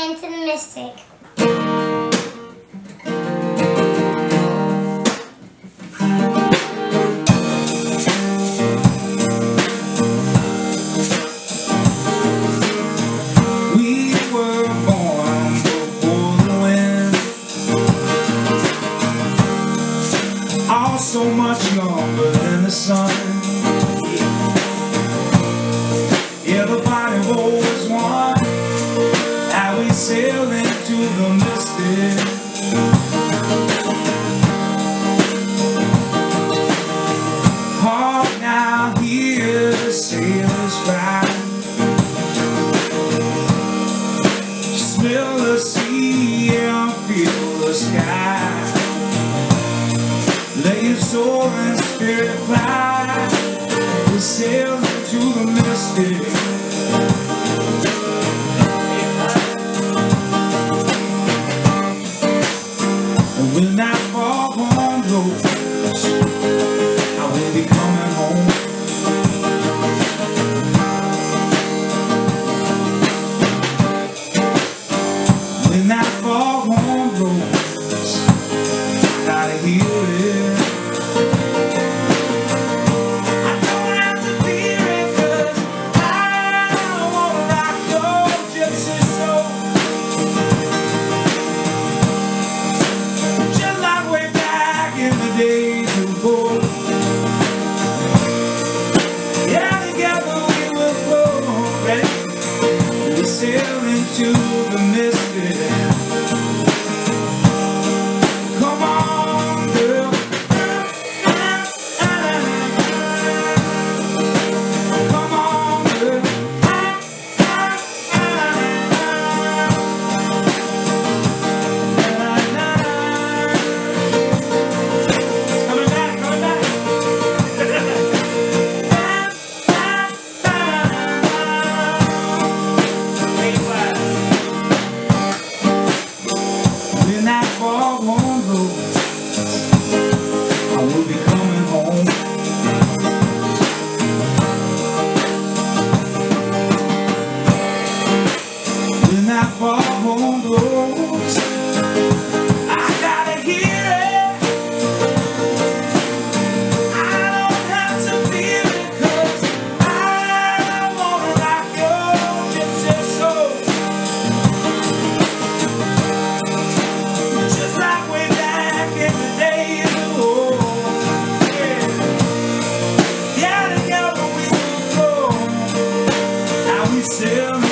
into the mystic. We were born before the wind, all so much longer than the sun. Everybody always won how we sail into the mystic. Hark now, hear the sailors cry, smell the sea and feel the sky. Let your soul and spirit fly. We sail into the mystic. And when that foghorn blows, I will be coming home. When that foghorn blows, I gotta hear it. I don't have to fear it, 'cause I wanna rock your gypsy soul. Just like way back in the days of old. Yeah, together we will flow, ready? We sail into the mystic. Come on, girl. Come on, girl. Coming back, coming back. When that foghorn blows, I will be coming home. When that foghorn blows, I gotta hear it. I don't have to feel it, 'cause I wanna rock your gypsy soul. Just like way back in the days of old. Yeah, together we will go. Now we sail